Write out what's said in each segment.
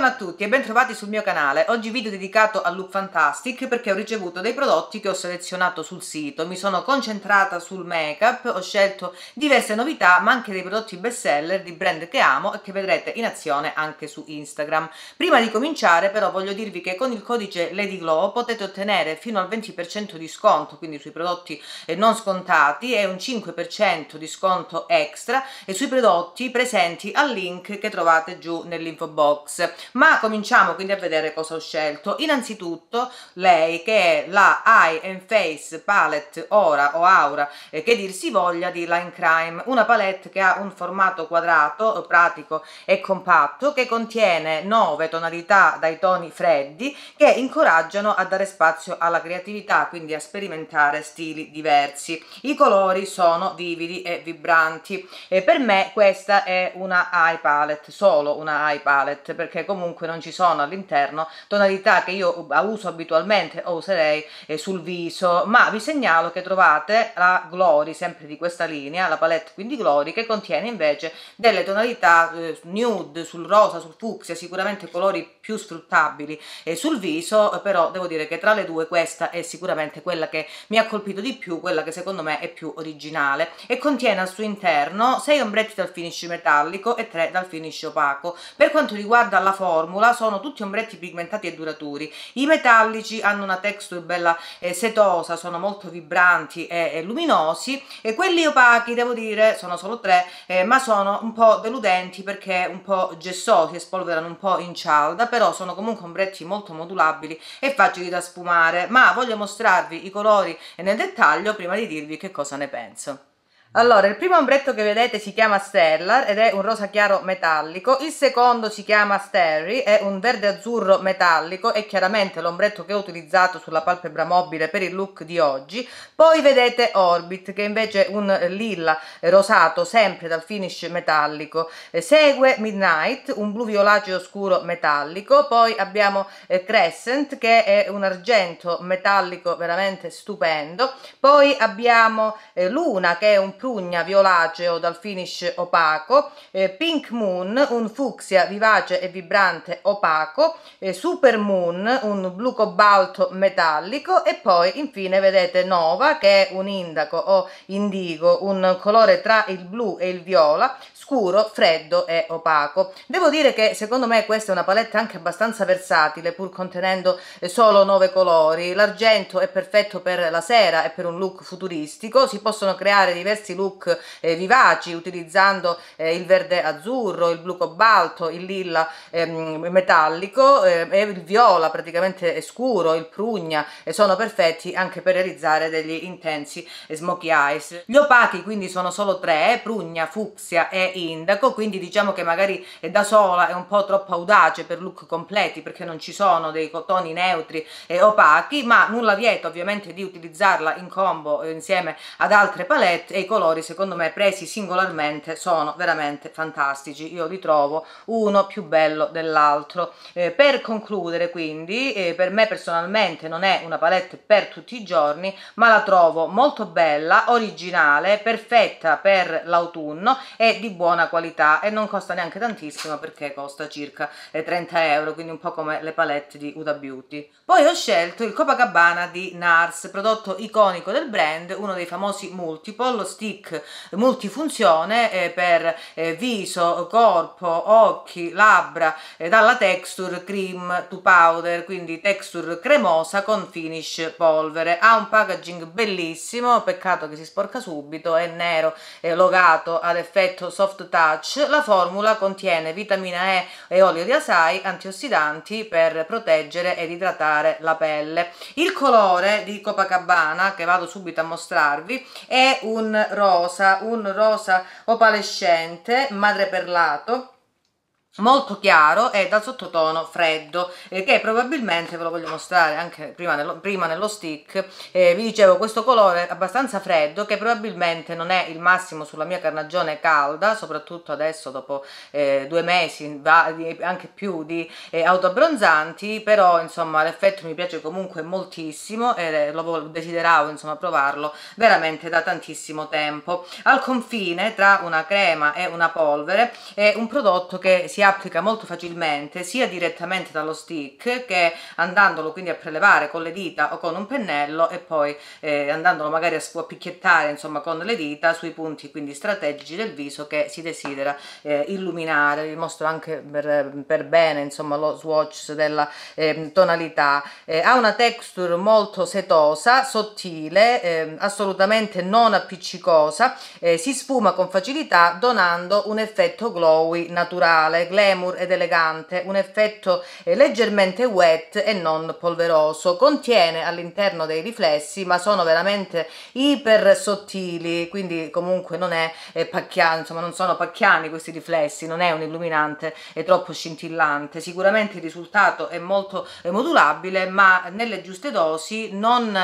Buongiorno a tutti e bentrovati sul mio canale. Oggi video dedicato al Look Fantastic perché ho ricevuto dei prodotti che ho selezionato sul sito. Mi sono concentrata sul make-up, ho scelto diverse novità ma anche dei prodotti best seller di brand che amo e che vedrete in azione anche su Instagram. Prima di cominciare però voglio dirvi che con il codice LadyGlow potete ottenere fino al 20% di sconto, quindi sui prodotti non scontati, e un 5% di sconto extra e sui prodotti presenti al link che trovate giù nell'info box. Ma cominciamo quindi a vedere cosa ho scelto. Innanzitutto lei, che è la Eye and Face Palette Aura o Aura, che dir si voglia, di Line Crime, una palette che ha un formato quadrato, pratico e compatto, che contiene 9 tonalità dai toni freddi che incoraggiano a dare spazio alla creatività, quindi a sperimentare stili diversi. I colori sono vividi e vibranti e per me questa è una eye palette, solo una eye palette, perché comunque non ci sono all'interno tonalità che io uso abitualmente o userei sul viso, ma vi segnalo che trovate la Glory, sempre di questa linea, la palette quindi Glory, che contiene invece delle tonalità nude, sul rosa, sul fucsia, sicuramente colori più sfruttabili sul viso, però devo dire che tra le due questa è sicuramente quella che mi ha colpito di più, quella che secondo me è più originale, e contiene al suo interno 6 ombretti dal finish metallico e 3 dal finish opaco. Per quanto riguarda la formula, sono tutti ombretti pigmentati e duraturi. I metallici hanno una texture bella setosa, sono molto vibranti e luminosi, e quelli opachi, devo dire, sono solo 3, ma sono un po' deludenti perché un po' gessosi e spolverano un po' in cialda, però sono comunque ombretti molto modulabili e facili da sfumare. Ma voglio mostrarvi i colori nel dettaglio prima di dirvi che cosa ne penso. Allora, il primo ombretto che vedete si chiama Stellar ed è un rosa chiaro metallico, il secondo si chiama Starry, è un verde azzurro metallico, è chiaramente l'ombretto che ho utilizzato sulla palpebra mobile per il look di oggi. Poi vedete Orbit, che è invece un lilla rosato, sempre dal finish metallico. Segue Midnight, un blu violaceo scuro metallico. Poi abbiamo Crescent, che è un argento metallico veramente stupendo. Poi abbiamo Luna, che è un prugna violaceo dal finish opaco, Pink Moon, un fucsia vivace e vibrante opaco, Super Moon, un blu cobalto metallico, e poi infine vedete Nova, che è un indaco o indigo, un colore tra il blu e il viola, scuro, freddo e opaco. Devo dire che secondo me questa è una palette anche abbastanza versatile, pur contenendo solo 9 colori. L'argento è perfetto per la sera e per un look futuristico, si possono creare diversi look vivaci utilizzando il verde azzurro, il blu cobalto, il lilla metallico e il viola praticamente scuro, il prugna, e sono perfetti anche per realizzare degli intensi smokey eyes. Gli opachi quindi sono solo 3, prugna, fucsia e indaco, quindi diciamo che magari da sola è un po' troppo audace per look completi perché non ci sono dei toni neutri e opachi, ma nulla vieta ovviamente di utilizzarla in combo insieme ad altre palette, e i colori secondo me presi singolarmente sono veramente fantastici. Io li trovo uno più bello dell'altro. Per concludere quindi, per me personalmente non è una palette per tutti i giorni, ma la trovo molto bella, originale, perfetta per l'autunno e di buona qualità, e non costa neanche tantissimo perché costa circa 30 euro, quindi un po' come le palette di Huda Beauty. Poi ho scelto il Copacabana di NARS, prodotto iconico del brand, uno dei famosi multiple, lo stick multifunzione per viso, corpo, occhi, labbra, dalla texture cream to powder, quindi texture cremosa con finish polvere. Ha un packaging bellissimo, peccato che si sporca subito, è nero, è logato ad effetto soft touch. La formula contiene vitamina E e olio di acai, antiossidanti per proteggere ed idratare la pelle. Il colore di Copacabana, che vado subito a mostrarvi, è un rosa opalescente madreperlato, molto chiaro e dal sottotono freddo, che probabilmente ve lo voglio mostrare anche prima nello stick. Vi dicevo, questo colore abbastanza freddo che probabilmente non è il massimo sulla mia carnagione calda, soprattutto adesso dopo 2 mesi, anche più, di autoabbronzanti, però insomma l'effetto mi piace comunque moltissimo e desideravo insomma provarlo veramente da tantissimo tempo. Al confine tra una crema e una polvere, è un prodotto che si applica molto facilmente sia direttamente dallo stick che andandolo quindi a prelevare con le dita o con un pennello e poi andandolo magari a picchiettare insomma con le dita sui punti quindi strategici del viso che si desidera illuminare. Vi mostro anche per bene insomma lo swatch della tonalità. Ha una texture molto setosa, sottile, assolutamente non appiccicosa, si sfuma con facilità donando un effetto glowy naturale, glamour ed elegante, un effetto leggermente wet e non polveroso. Contiene all'interno dei riflessi ma sono veramente iper sottili, quindi comunque non è pacchiano, insomma non sono pacchiani questi riflessi, non è un illuminante troppo scintillante. Sicuramente il risultato è molto modulabile, ma nelle giuste dosi non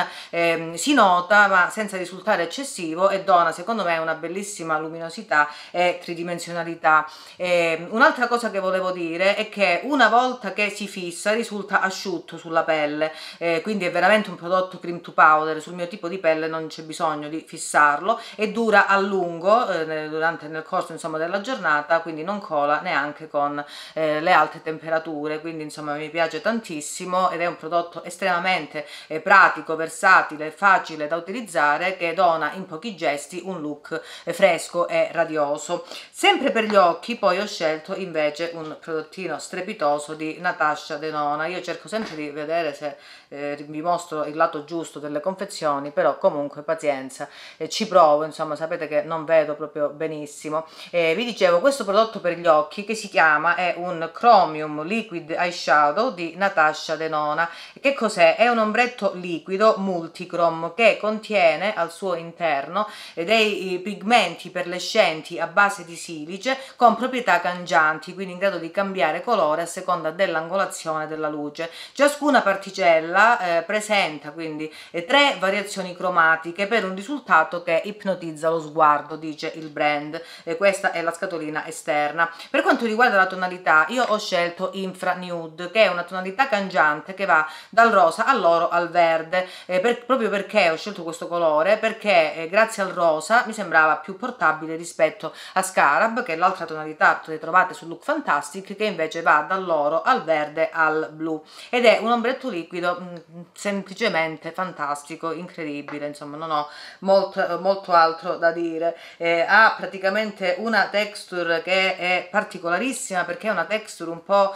si nota ma senza risultare eccessivo, e dona secondo me una bellissima luminosità e tridimensionalità. Un'altra cosa che volevo dire è che una volta che si fissa risulta asciutto sulla pelle, quindi è veramente un prodotto cream to powder. Sul mio tipo di pelle non c'è bisogno di fissarlo e dura a lungo nel corso insomma della giornata, quindi non cola neanche con le alte temperature, quindi insomma mi piace tantissimo ed è un prodotto estremamente pratico, versatile, facile da utilizzare, che dona in pochi gesti un look fresco e radioso. Sempre per gli occhi poi ho scelto invece un prodottino strepitoso di Natasha Denona. Io cerco sempre di vedere se vi mostro il lato giusto delle confezioni, però comunque pazienza, ci provo, insomma sapete che non vedo proprio benissimo. Vi dicevo, questo prodotto per gli occhi che si chiama è un Chromium Liquid Eyeshadow di Natasha Denona. Che cos'è? È un ombretto liquido multichrome che contiene al suo interno dei pigmenti perlescenti a base di silice con proprietà cangianti, quindi in grado di cambiare colore a seconda dell'angolazione della luce. Ciascuna particella presenta quindi 3 variazioni cromatiche per un risultato che ipnotizza lo sguardo, dice il brand. Questa è la scatolina esterna. Per quanto riguarda la tonalità, io ho scelto Infra Nude, che è una tonalità cangiante che va dal rosa all'oro al verde, proprio perché ho scelto questo colore, perché grazie al rosa mi sembrava più portabile rispetto a Scarab, che è l'altra tonalità che trovate su Look Fantastic, che invece va dall'oro al verde al blu, ed è un ombretto liquido semplicemente fantastico, incredibile, insomma non ho molto altro da dire. Ha praticamente una texture che è particolarissima, perché è una texture un po'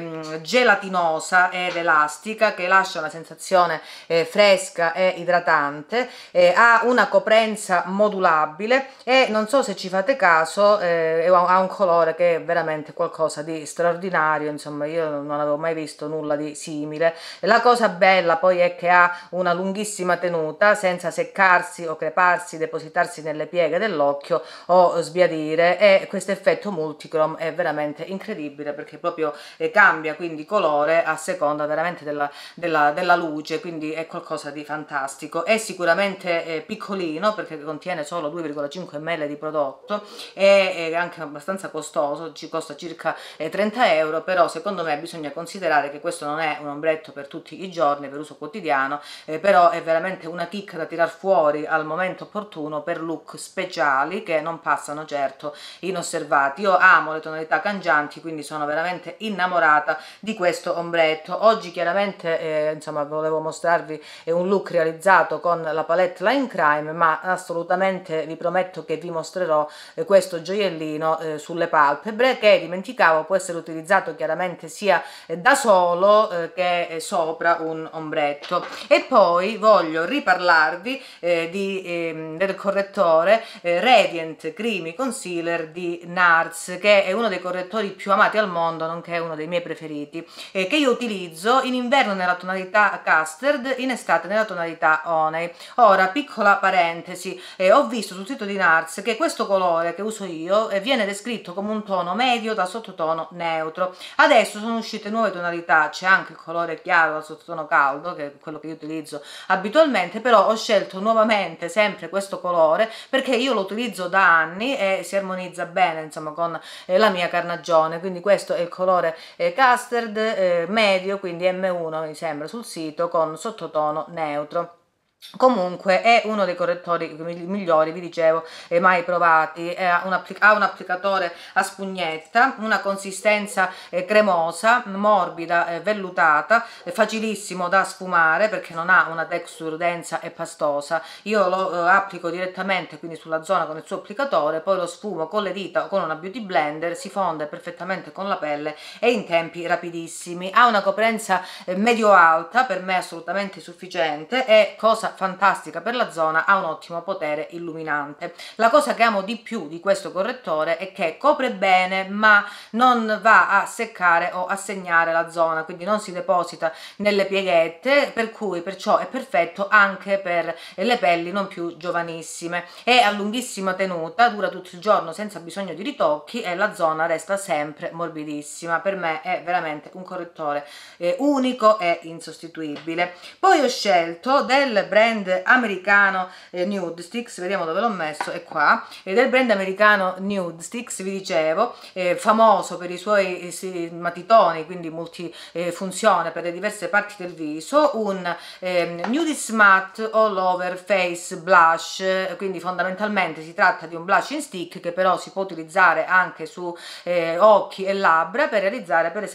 gelatinosa ed elastica, che lascia una sensazione fresca e idratante. Ha una coprenza modulabile e non so se ci fate caso, ha un colore che è veramente qualcosa di straordinario, insomma io non avevo mai visto nulla di simile. La cosa bella poi è che ha una lunghissima tenuta senza seccarsi o creparsi, depositarsi nelle pieghe dell'occhio o sbiadire, e questo effetto multichrome è veramente incredibile, perché proprio cambia quindi colore a seconda veramente della luce, quindi è qualcosa di fantastico. È sicuramente piccolino, perché contiene solo 2,5 ml di prodotto, è anche abbastanza costoso, ci costa circa 30 euro, però secondo me bisogna considerare che questo non è un ombretto per tutti i giorni, per uso quotidiano, però è veramente una chicca da tirar fuori al momento opportuno per look speciali che non passano certo inosservati. Io amo le tonalità cangianti, quindi sono veramente innamorata di questo ombretto. Oggi chiaramente insomma volevo mostrarvi un look realizzato con la palette Line Crime, ma assolutamente vi prometto che vi mostrerò questo gioiellino sulle palpebre, che dimenticavo può essere utilizzato chiaramente sia da solo che sopra un ombretto. E poi voglio riparlarvi del correttore Radiant Creamy Concealer di NARS, che è uno dei correttori più amati al mondo, nonché uno dei miei preferiti, che io utilizzo in inverno nella tonalità Custard, in estate nella tonalità Honey. Ora, piccola parentesi, ho visto sul sito di NARS che questo colore che uso io viene descritto come un tono medio da sottotono neutro. Adesso sono uscite nuove tonalità, c'è anche il colore chiaro da sottotono caldo, che è quello che io utilizzo abitualmente, però ho scelto nuovamente sempre questo colore perché io lo utilizzo da anni e si armonizza bene insomma con la mia carnagione. Quindi questo è il colore Custard medio, quindi M1 mi sembra sul sito, con sottotono neutro. Comunque è uno dei correttori migliori, vi dicevo, mai provati. Ha un applicatore a spugnetta, una consistenza cremosa, morbida, vellutata, facilissimo da sfumare perché non ha una texture densa e pastosa. Io lo applico direttamente quindi sulla zona con il suo applicatore, poi lo sfumo con le dita o con una beauty blender, si fonde perfettamente con la pelle e in tempi rapidissimi. Ha una coprenza medio-alta, per me assolutamente sufficiente, e cosa fantastica per la zona, ha un ottimo potere illuminante. La cosa che amo di più di questo correttore è che copre bene ma non va a seccare o a segnare la zona, quindi non si deposita nelle pieghette, per cui perciò è perfetto anche per le pelli non più giovanissime. È a lunghissima tenuta, dura tutto il giorno senza bisogno di ritocchi e la zona resta sempre morbidissima. Per me è veramente un correttore unico e insostituibile. Poi ho scelto del brand americano Nude Sticks, vediamo dove l'ho messo, è qua, del brand americano Nude Sticks, vi dicevo, famoso per i suoi matitoni, quindi multifunzione per le diverse parti del viso, un Nudist Matte All Over Face Blush, quindi fondamentalmente si tratta di un blush in stick che però si può utilizzare anche su occhi e labbra per realizzare per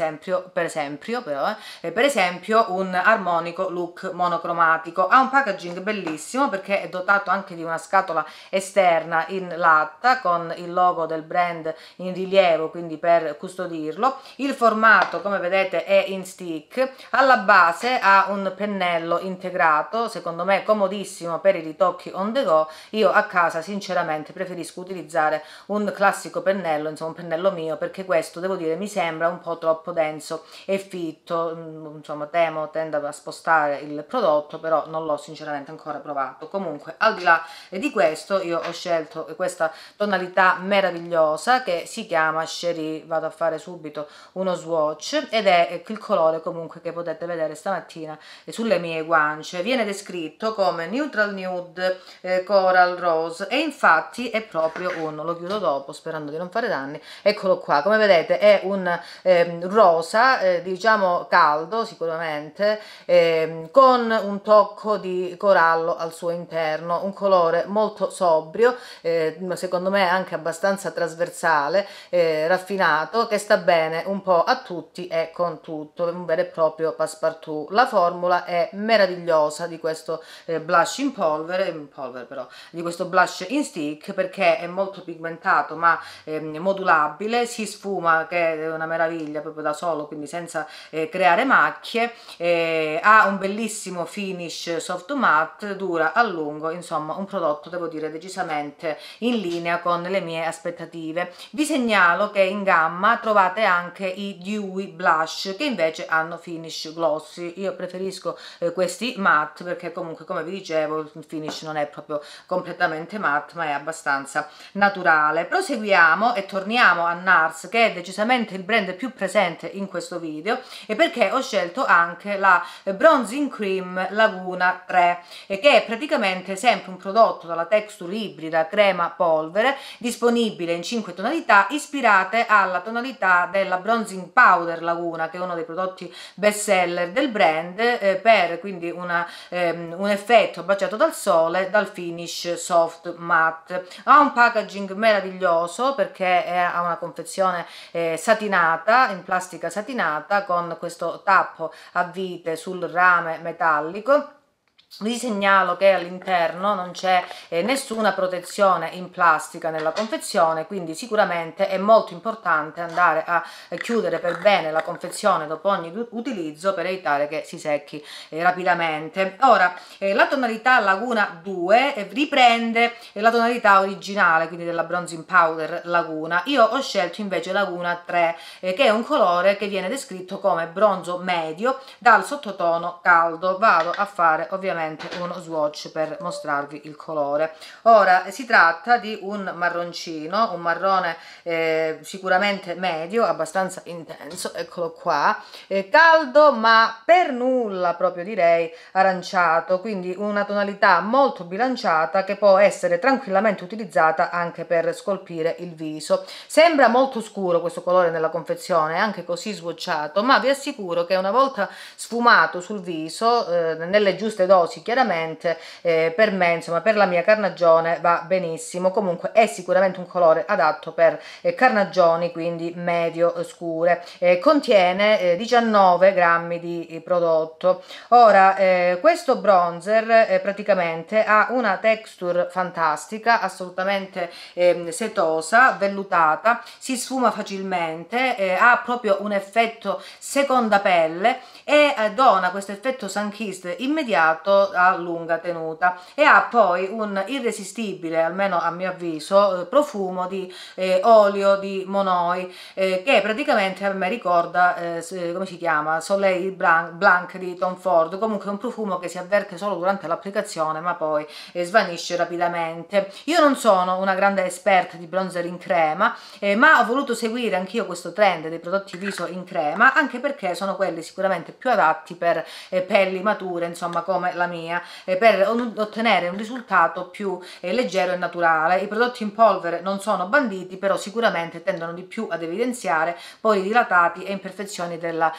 esempio un armonico look monocromatico. Ha un packaging bellissimo perché è dotato anche di una scatola esterna in latta con il logo del brand in rilievo, quindi per custodirlo. Il formato, come vedete, è in stick. Alla base ha un pennello integrato, secondo me comodissimo per i ritocchi on the go. Io a casa sinceramente preferisco utilizzare un classico pennello, insomma un pennello mio, perché questo devo dire mi sembra un po' troppo denso e fitto, insomma tendo a spostare il prodotto, però non l'ho sinceramente ancora provato. Comunque al di là di questo io ho scelto questa tonalità meravigliosa che si chiama Cherie. Vado a fare subito uno swatch ed è il colore comunque che potete vedere stamattina sulle mie guance. Viene descritto come neutral nude coral rose e infatti è proprio uno, lo chiudo dopo sperando di non fare danni, eccolo qua, come vedete è un rosa diciamo caldo sicuramente, con un tocco di corallo al suo interno, un colore molto sobrio, secondo me anche abbastanza trasversale, raffinato, che sta bene un po' a tutti e con tutto, un vero e proprio passepartout. La formula è meravigliosa di questo blush in polvere però, di questo blush in stick, perché è molto pigmentato ma modulabile, si sfuma che è una meraviglia proprio da solo, quindi senza creare macchie, ha un bellissimo finish soft matte, dura a lungo, insomma un prodotto devo dire decisamente in linea con le mie aspettative. Vi segnalo che in gamma trovate anche i dewy blush che invece hanno finish glossy. Io preferisco questi matte perché comunque, come vi dicevo, il finish non è proprio completamente matte ma è abbastanza naturale. Proseguiamo e torniamo a NARS, che è decisamente il brand più presente in questo video, e perché ho scelto anche la Bronzing Cream Laguna 3, che è praticamente sempre un prodotto dalla texture ibrida crema polvere, disponibile in 5 tonalità ispirate alla tonalità della Bronzing Powder Laguna, che è uno dei prodotti best seller del brand, per quindi un effetto baciato dal sole, dal finish soft matte. Ha un packaging meraviglioso perché ha una confezione satinata, in plastica satinata, con questo tappo a vite sul rame metallico. Vi segnalo che all'interno non c'è nessuna protezione in plastica nella confezione, quindi sicuramente è molto importante andare a chiudere per bene la confezione dopo ogni utilizzo per evitare che si secchi rapidamente. Ora, la tonalità Laguna 2 riprende la tonalità originale, quindi della Bronzing Powder Laguna. Io ho scelto invece Laguna 3, che è un colore che viene descritto come bronzo medio dal sottotono caldo. Vado a fare ovviamente uno swatch per mostrarvi il colore. Ora si tratta di un marroncino, un marrone sicuramente medio, abbastanza intenso, eccolo qua, caldo ma per nulla proprio direi aranciato, quindi una tonalità molto bilanciata che può essere tranquillamente utilizzata anche per scolpire il viso. Sembra molto scuro questo colore nella confezione, anche così swatchato, ma vi assicuro che una volta sfumato sul viso nelle giuste dosi rosi chiaramente, per me, insomma, per la mia carnagione va benissimo. Comunque è sicuramente un colore adatto per carnagioni, quindi medio scure. Contiene 19 grammi di prodotto. Ora, questo bronzer praticamente ha una texture fantastica, assolutamente setosa, vellutata, si sfuma facilmente, ha proprio un effetto seconda pelle e dona questo effetto sun-kissed immediato a lunga tenuta, e ha poi un irresistibile, almeno a mio avviso, profumo di olio di Monoi, che praticamente a me ricorda, come si chiama, Soleil Blanc di Tom Ford. Comunque è un profumo che si avverte solo durante l'applicazione ma poi svanisce rapidamente. Io non sono una grande esperta di bronzer in crema, ma ho voluto seguire anch'io questo trend dei prodotti viso in crema, anche perché sono quelli sicuramente più adatti per pelli mature, insomma, come la mia, per ottenere un risultato più leggero e naturale. I prodotti in polvere non sono banditi, però sicuramente tendono di più ad evidenziare pori dilatati e imperfezioni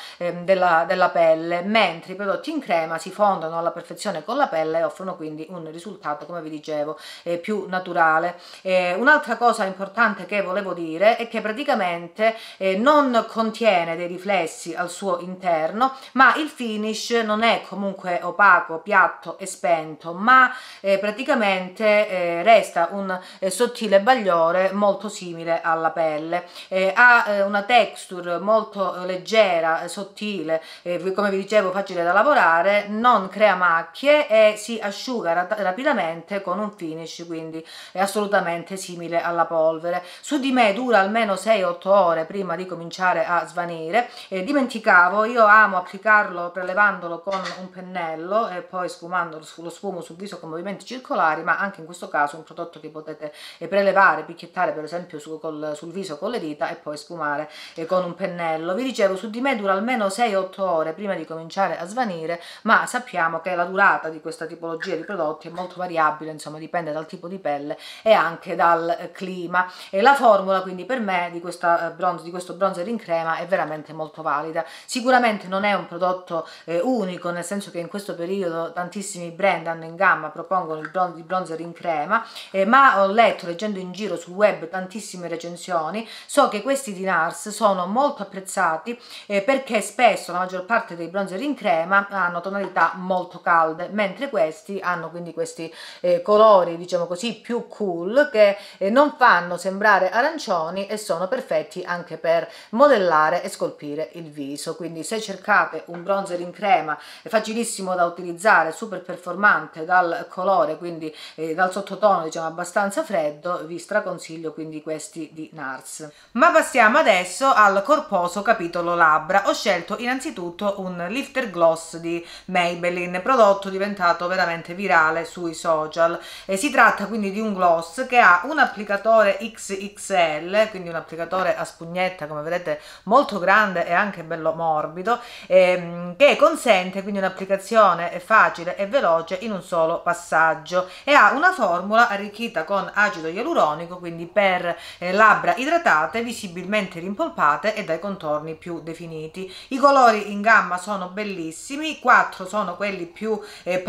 della pelle, mentre i prodotti in crema si fondono alla perfezione con la pelle e offrono quindi un risultato, come vi dicevo, più naturale. Un'altra cosa importante che volevo dire è che praticamente non contiene dei riflessi al suo interno, ma il finish non è comunque opaco, piatto e spento, ma praticamente resta un sottile bagliore molto simile alla pelle. Ha una texture molto leggera, sottile, come vi dicevo facile da lavorare, non crea macchie e si asciuga rapidamente con un finish quindi è assolutamente simile alla polvere. Su di me dura almeno 6-8 ore prima di cominciare a svanire. Dimenticavo, io amo applicarlo prelevandolo con un pennello e poi sfumandolo, lo sfumo sul viso con movimenti circolari, ma anche in questo caso è un prodotto che potete prelevare, picchiettare per esempio sul viso con le dita e poi sfumare con un pennello. Vi dicevo, su di me dura almeno 6-8 ore prima di cominciare a svanire, ma sappiamo che la durata di questa tipologia di prodotti è molto variabile, insomma dipende dal tipo di pelle e anche dal clima. E la formula quindi per me di questo bronzer in crema è veramente molto valida. Sicuramente non è un prodotto unico, nel senso che in questo periodo tantissimi brand hanno in gamma, propongono il bronzer in crema, ma ho letto, leggendo in giro sul web, tantissime recensioni. So che questi di NARS sono molto apprezzati perché spesso la maggior parte dei bronzer in crema hanno tonalità molto calde, mentre questi hanno quindi questi colori, diciamo così, più cool, che non fanno sembrare arancioni e sono perfetti anche per modellare e scolpire il viso. Quindi se cercate un bronzer in crema facilissimo da utilizzare, super performante dal colore, quindi dal sottotono diciamo abbastanza freddo, vi straconsiglio quindi questi di NARS. Ma passiamo adesso al corposo capitolo labbra. Ho scelto innanzitutto un lifter gloss di Maybelline, prodotto diventato veramente virale sui social. Si tratta quindi di un gloss che ha un applicatore XXL, quindi un applicatore a spugnetta, come vedete, molto grande e anche bello morbido, che consente quindi un'applicazione facile e veloce in un solo passaggio, e ha una formula arricchita con acido ialuronico, quindi per labbra idratate, visibilmente rimpolpate e dai contorni più definiti. I colori in gamma sono bellissimi, 4 sono quelli più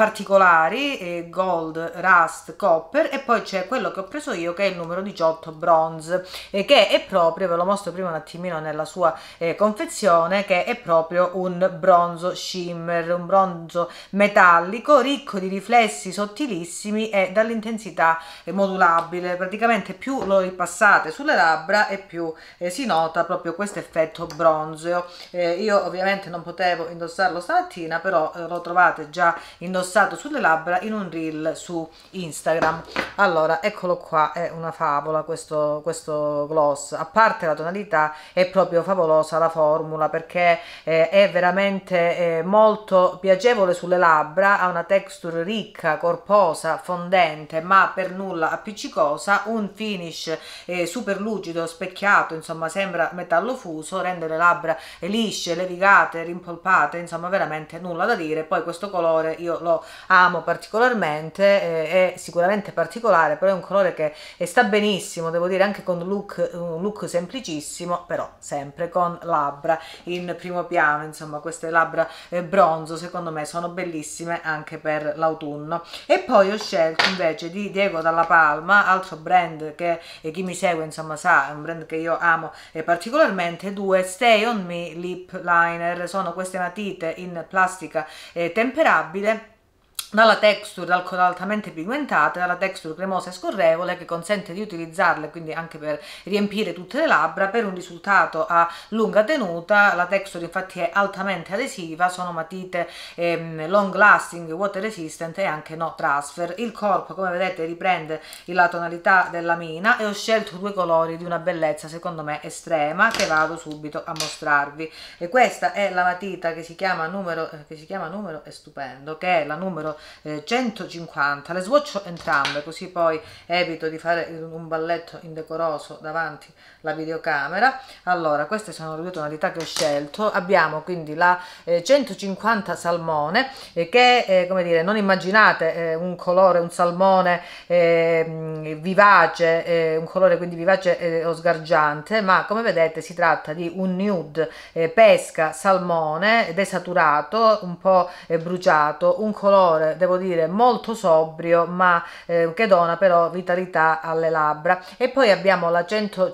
particolari, gold, rust, copper, e poi c'è quello che ho preso io che è il numero 18 bronze, che è proprio, ve lo mostro prima un attimino nella sua confezione, che è proprio un bronzo shimmer, un bronzo metallico ricco di riflessi sottilissimi e dall'intensità modulabile. Praticamente più lo ripassate sulle labbra e più si nota proprio questo effetto bronzeo. Io ovviamente non potevo indossarlo stamattina, però lo trovate già indossato sulle labbra in un reel su Instagram. Allora, eccolo qua, è una favola questo gloss. A parte la tonalità, è proprio favolosa la formula, perché è veramente molto piacevole sulle labbra, ha una texture ricca, corposa, fondente, ma per nulla appiccicosa, un finish super lucido, specchiato, insomma sembra metallo fuso, rende le labbra lisce, levigate, rimpolpate, insomma veramente nulla da dire. Poi questo colore io lo amo particolarmente, è sicuramente particolare, però è un colore che sta benissimo, devo dire, anche con un look semplicissimo, però sempre con labbra in primo piano. Insomma, queste labbra bronzo secondo me sono bellissime bellissime anche per l'autunno. E poi ho scelto invece di Diego Dalla Palma, altro brand che chi mi segue insomma sa, è un brand che io amo particolarmente, due Stay On Me Lip Liner. Sono queste matite in plastica temperabile, dalla texture altamente pigmentate, dalla texture cremosa e scorrevole, che consente di utilizzarle quindi anche per riempire tutte le labbra, per un risultato a lunga tenuta. La texture infatti è altamente adesiva, sono matite long lasting, water resistant e anche no transfer. Il corpo, come vedete, riprende la tonalità della mina e ho scelto due colori di una bellezza secondo me estrema, che vado subito a mostrarvi. E questa è la matita che si chiama numero, è stupendo, che è la numero 150. Le swatcho entrambe, così poi evito di fare un balletto indecoroso davanti alla videocamera. Allora, queste sono le due tonalità che ho scelto. Abbiamo quindi la 150 salmone, che come dire, non immaginate un colore, un salmone vivace, un colore quindi vivace o sgargiante, ma come vedete si tratta di un nude pesca salmone desaturato, un po' bruciato, un colore devo dire molto sobrio, ma che dona però vitalità alle labbra. E poi abbiamo la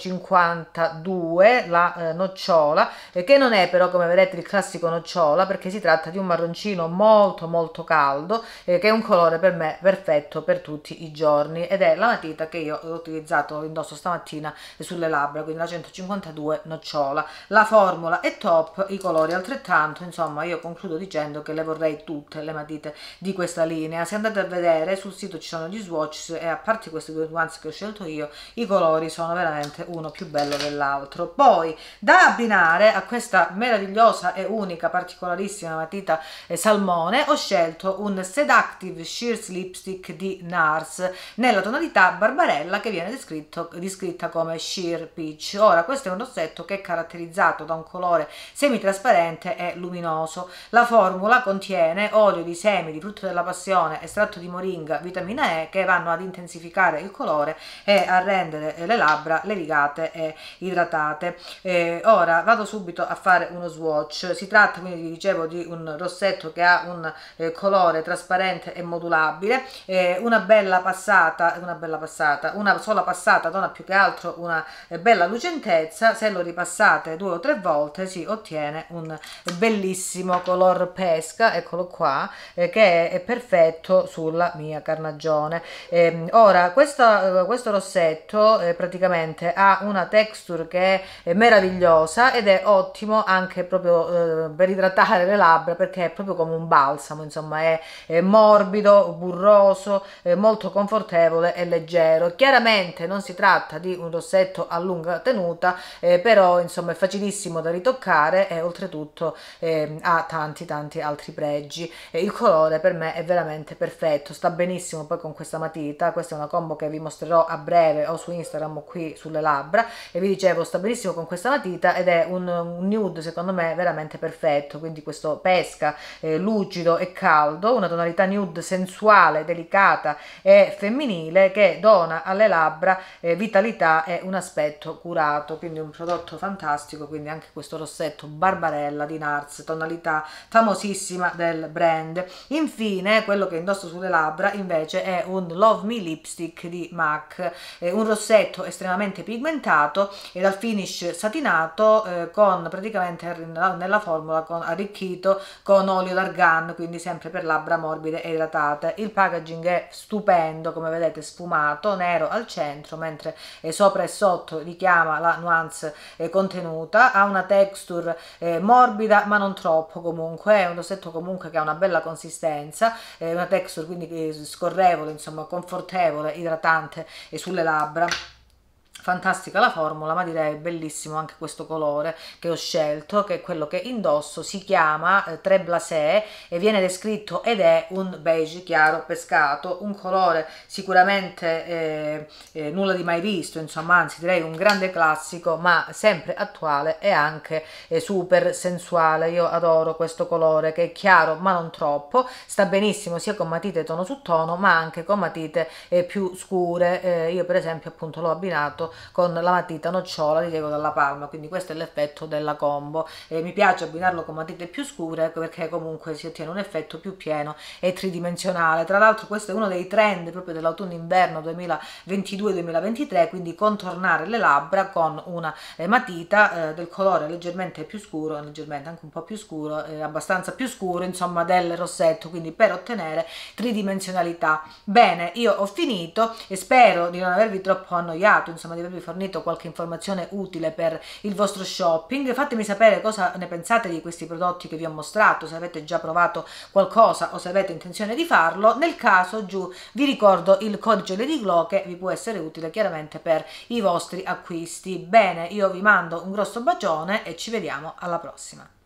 152, la nocciola, che non è però, come vedete, il classico nocciola, perché si tratta di un marroncino molto caldo, che è un colore per me perfetto per tutti i giorni, ed è la matita che io ho utilizzato, indosso stamattina sulle labbra, quindi la 152 nocciola. La formula è top, i colori altrettanto. Insomma, io concludo dicendo che le vorrei tutte le matite di questa linea. Se andate a vedere sul sito ci sono gli swatch, e a parte queste due nuanze che ho scelto io, i colori sono veramente uno più bello dell'altro. Poi da abbinare a questa meravigliosa e unica particolarissima matita salmone ho scelto un Seductive Shears Lipstick di NARS nella tonalità Barbarella, che viene descritta come Sheer Peach. Ora, questo è un rossetto che è caratterizzato da un colore semitrasparente e luminoso. La formula contiene olio di semi di frutto della passione, estratto di moringa, vitamina E, che vanno ad intensificare il colore e a rendere le labbra levigate e idratate. Ora vado subito a fare uno swatch. Si tratta quindi, vi dicevo, di un rossetto che ha un colore trasparente e modulabile, una sola passata dona più che altro una bella lucentezza. Se lo ripassate 2 o 3 volte si ottiene un bellissimo color pesca, eccolo qua, che è perfetto sulla mia carnagione. Ora questo rossetto praticamente ha una texture che è meravigliosa ed è ottimo anche proprio per idratare le labbra, perché è proprio come un balsamo, insomma è morbido, burroso, molto confortevole e leggero. Chiaramente non si tratta di un rossetto a lunga tenuta, però insomma è facilissimo da ritoccare e oltretutto ha tanti altri pregi. Il colore per me è veramente perfetto, sta benissimo poi con questa matita. Questa è una combo che vi mostrerò a breve o su Instagram o qui sulle labbra, e vi dicevo sta benissimo con questa matita ed è un nude secondo me veramente perfetto, quindi questo pesca lucido e caldo, una tonalità nude sensuale, delicata e femminile, che dona alle labbra vitalità e un aspetto curato, quindi un prodotto fantastico. Quindi anche questo rossetto Barbarella di NARS, tonalità famosissima del brand. Infine quello che indosso sulle labbra invece è un Love Me Lipstick di MAC, un rossetto estremamente pigmentato e dal finish satinato, con praticamente nella formula arricchito con olio d'argan, quindi sempre per labbra morbide e idratate. Il packaging è stupendo, come vedete sfumato, nero al centro, mentre sopra e sotto richiama la nuance contenuta. Ha una texture morbida ma non troppo, comunque è un rossetto comunque che ha una bella consistenza, una texture quindi scorrevole, insomma confortevole, idratante sulle labbra. Fantastica la formula, ma direi bellissimo anche questo colore che ho scelto, che è quello che indosso. Si chiama Très Blasé e viene descritto ed è un beige chiaro pescato, un colore sicuramente nulla di mai visto, insomma, anzi direi un grande classico, ma sempre attuale e anche super sensuale. Io adoro questo colore, che è chiaro ma non troppo, sta benissimo sia con matite tono su tono ma anche con matite più scure. Io per esempio appunto l'ho abbinato con la matita nocciola di Diego Dalla Palma, quindi questo è l'effetto della combo. Mi piace abbinarlo con matite più scure perché comunque si ottiene un effetto più pieno e tridimensionale. Tra l'altro questo è uno dei trend proprio dell'autunno-inverno 2022-2023, quindi contornare le labbra con una matita del colore leggermente più scuro, leggermente anche un po' più scuro, abbastanza più scuro insomma del rossetto, quindi per ottenere tridimensionalità. Bene, io ho finito e spero di non avervi troppo annoiato, insomma di avervi fornito qualche informazione utile per il vostro shopping. Fatemi sapere cosa ne pensate di questi prodotti che vi ho mostrato, se avete già provato qualcosa o se avete intenzione di farlo. Nel caso giù vi ricordo il codice Lady Glow che vi può essere utile chiaramente per i vostri acquisti. Bene, io vi mando un grosso bacione e ci vediamo alla prossima.